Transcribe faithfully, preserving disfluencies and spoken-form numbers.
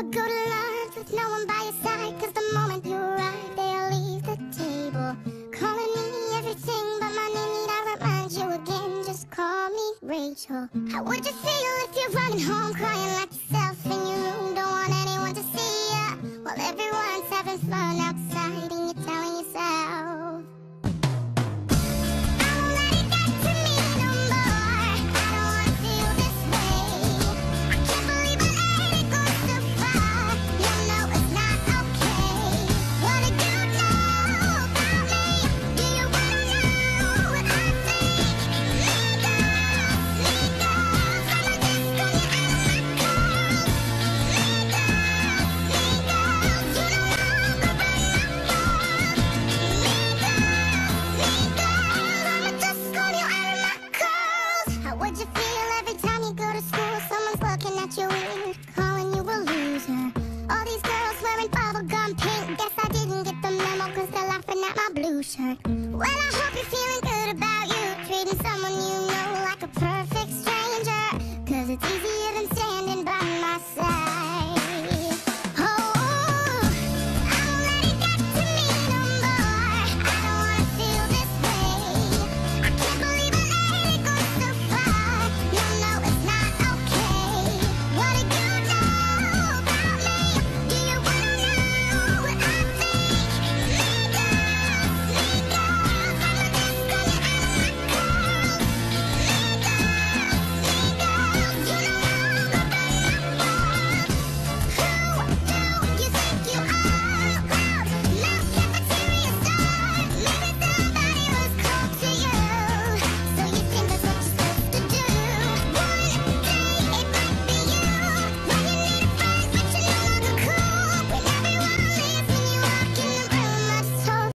go to lunch with no one by your side, 'cause the moment you arrive, they'll leave the table, calling me everything but my name. Need I remind you again? Just call me Rachel. How would you feel if you're running home crying like yourself?